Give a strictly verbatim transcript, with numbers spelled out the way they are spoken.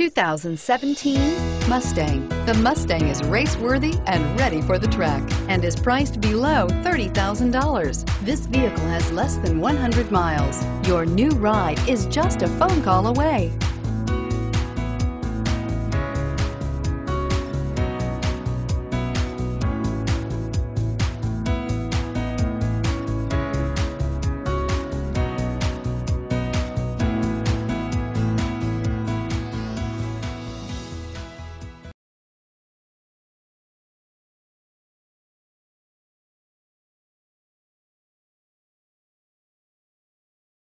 two thousand seventeen Mustang. The Mustang is race-worthy and ready for the track and is priced below thirty thousand dollars. This vehicle has less than one hundred miles. Your new ride is just a phone call away.